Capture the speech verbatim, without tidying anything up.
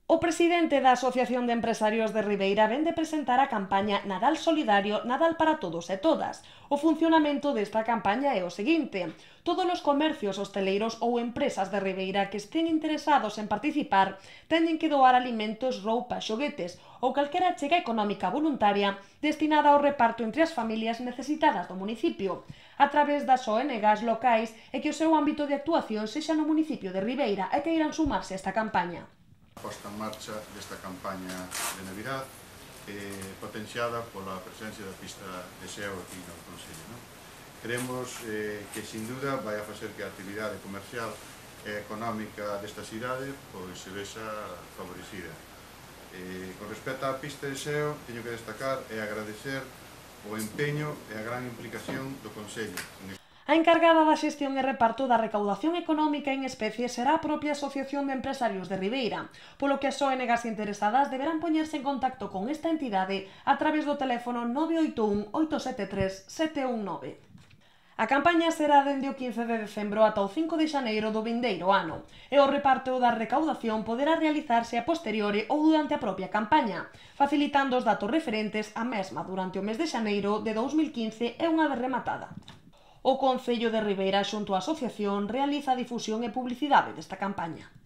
O presidente da Asociación de Empresarios de Ribeira vén de presentar a campaña Nadal Solidario, Nadal para todos e todas. O funcionamento desta campaña é o seguinte: todos os comercios, hosteleiros ou empresas de Ribeira que estén interesados en participar teñen que doar alimentos, roupa, xoguetes ou calquera achega económica voluntaria destinada ao reparto entre as familias necesitadas do municipio, a través das O N Gs locais e que o seu ámbito de actuación sexa no municipio de Ribeira e que irán sumarse a esta campaña. A posta en marcha desta campaña de Navidad eh, potenciada pola presencia da pista de xeo aquí no Concello. Non? Creemos eh, que, sin duda, vai a facer que a actividade comercial e económica desta cidade pois, se vexa favorecida. Eh, con respecto á pista de xeo, teño que destacar e agradecer o empeño e a gran implicación do Concello. A encargada da xestión e reparto da recaudación económica en especie será a propia Asociación de Empresarios de Ribeira, polo que as O N Gs interesadas deberán poñerse en contacto con esta entidade a través do teléfono nove oito un, oito sete tres, sete un nove. A campaña será dende o quince de decembro ata o cinco de xaneiro do vindeiro ano, e o reparto da recaudación poderá realizarse a posteriori ou durante a propia campaña, facilitando os datos referentes á mesma durante o mes de xaneiro de dous mil quince e unha vez rematada. O Concello de Ribeira, xunto á Asociación, realiza a difusión e publicidade desta campaña.